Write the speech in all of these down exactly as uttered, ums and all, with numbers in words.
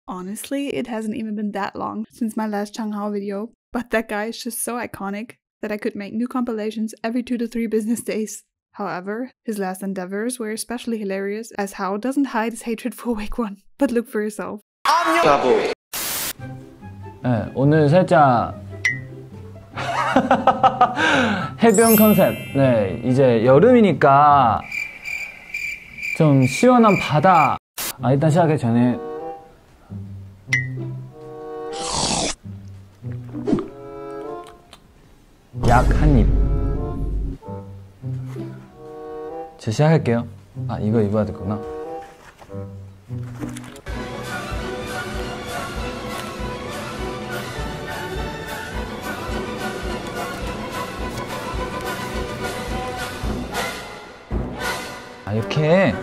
Honestly, it hasn't even been that long since my last Changhao video, but that guy is just so iconic that I could make new compilations every two to three business days. However, his last endeavors were especially hilarious, as Hao doesn't hide his hatred for Wake One, but look for yourself. 네, 오늘 살짝 해변 컨셉. 네, 이제 여름이니까 좀 시원한 바다. 아, 일단 시작하기 전에 약 한 입. 저 시작할게요. 아, 이거 입어야 되구나. 아, 이렇게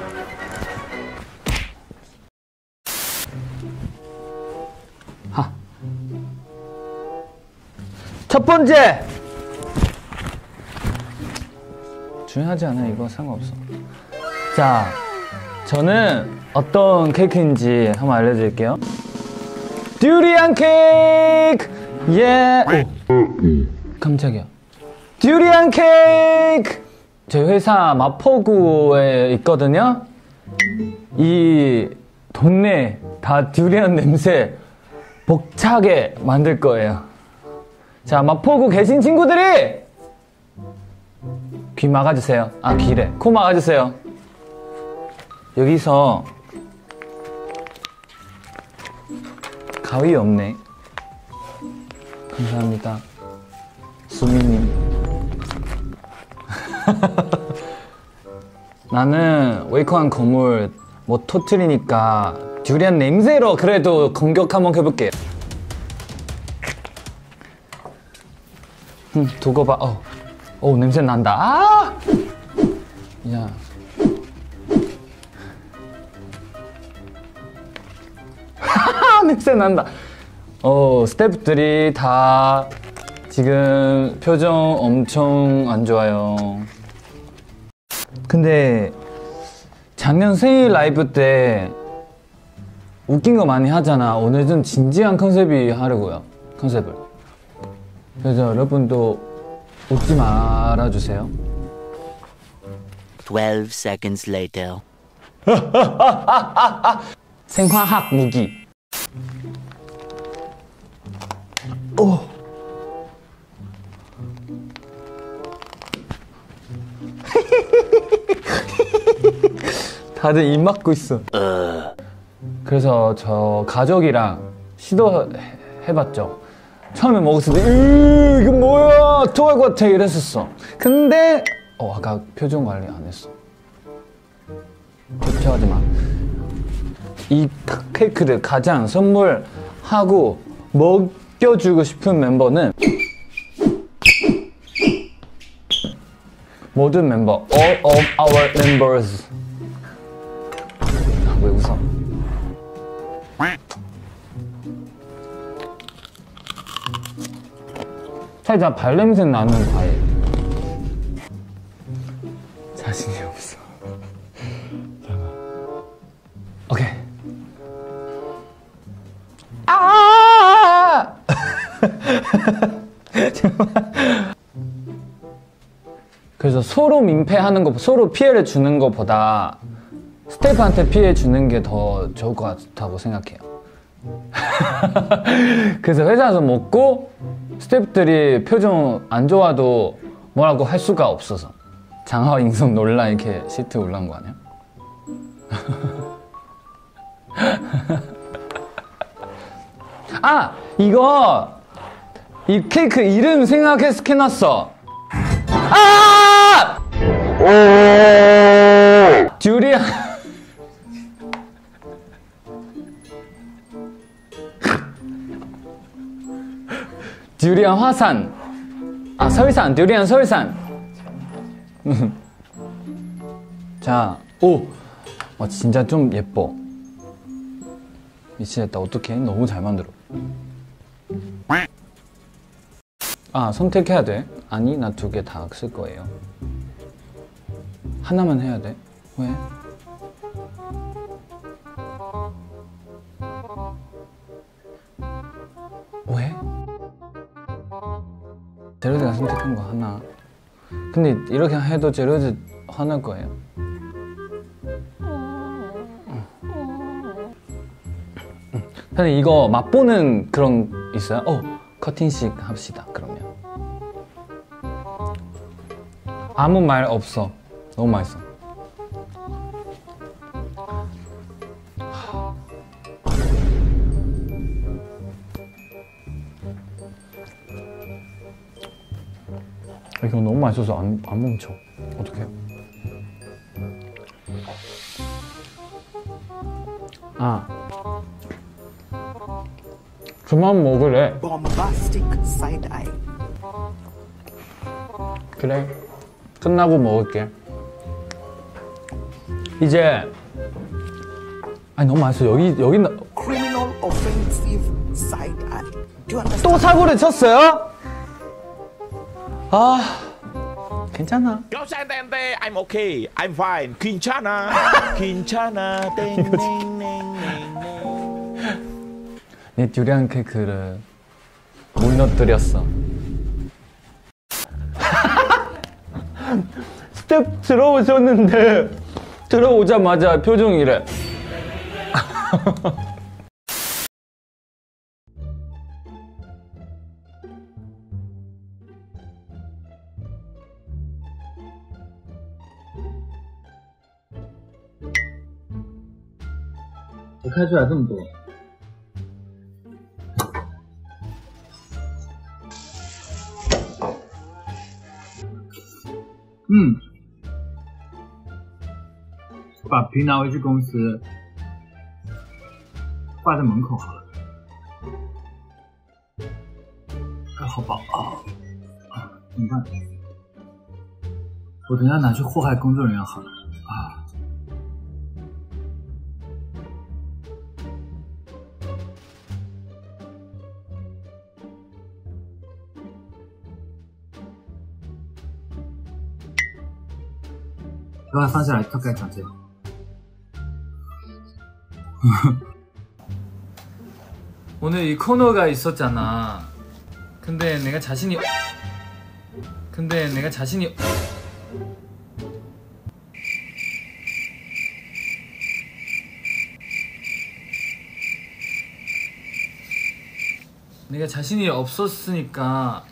하. 첫 번째! 중요하지 않아, 이거 상관없어. 자, 저는 어떤 케이크인지 한번 알려드릴게요. 듀리안 케이크! 예! 오, 깜짝이야. 듀리안 케이크! 저희 회사 마포구에 있거든요. 이 동네 다 듀리안 냄새 벅차게 만들 거예요. 자, 마포구 계신 친구들이 귀 막아주세요. 아, 귀래. 코 막아주세요. 여기서 가위 없네. 감사합니다. 수미님. 나는 웨이크한 건물 못 터트리니까 듀리안 냄새로 그래도 공격 한번 해볼게요. 음, 두고 봐. 어. 오, 냄새 난다. 아! 야. 냄새 난다. 어, 스태프들이 다 지금 표정 엄청 안 좋아요. 근데 작년 생일 라이브 때 웃긴 거 많이 하잖아. 오늘 좀 진지한 컨셉이 하려고요. 컨셉을. 그래서 여러분도 웃지 말아주세요. twelve seconds later. 생화학 무기. 오. 다들 입 막고 있어. 그래서 저 가족이랑 시도해봤죠. 처음에 먹었을 때 이거 뭐야 토할 것 같아 이랬었어. 근데 어 아까 표정 관리 안 했어. 걱정하지 마. 이 케이크를 가장 선물하고 먹여주고 싶은 멤버는 모든 멤버, all of our members. 아, 왜 웃어? 살짝 발냄새 나는 과일. 자신이 없어. 잠깐. 오케이. 아! 그래서 서로 민폐하는 거, 서로 피해를 주는 것보다 스태프한테 피해 주는 게 더 좋을 것 같다고 생각해요. 그래서 회사에서 먹고 스태프들이 표정 안 좋아도 뭐라고 할 수가 없어서. 장하오 인성 놀라 이렇게 시트 올라온 거 아니야? 아! 이거 이 케이크 이름 생각해서 해놨어. 아! 듀리안 듀리안 화산. 아, 설산. 듀리안 설산. 자, 오! 어, 진짜 좀 예뻐. 미치겠다. 어떡해? 너무 잘 만들어. 아, 선택해야 돼. 아니, 나 두 개 다 쓸 거예요. 하나만 해야 돼. 왜? 제로즈가 선택한 거 하나. 근데 이렇게 해도 제로즈 화날 거예요. 근데 이거 맛보는 그런 있어요? 어, 커팅식 합시다. 그러면 아무 말 없어. 너무 맛있어. 이거 너무 맛있어서 안, 안 멈춰. 어떡해? 아, 그만 먹으래. Bombastic side eye. 그래, 끝나고 먹을게. 이제 아니 너무 맛있어. 여기 여기 나... Criminal offensive side eye. Do you understand? 또 사고를 쳤어요? 아, 괜찮아. Gaussantente, I'm okay, I'm fine. 괜찮아, 괜찮아. 땡땡땡땡땡. 내 듀리안 케이크를 무너뜨렸어. 스텝 들어오셨는데 들어오자마자 표정이래. 왜开出来这么多？嗯，把皮拿回去公司，挂在门口好了。哎，好饱啊！啊，怎么办？我等一下拿去祸害工作人员好了。啊。 把它放下来，턱까지 잡세요. 오늘 이 코너가 있었잖아. 근데 내가 자신이 근데 내가 자신이 내가 자신이 없었으니까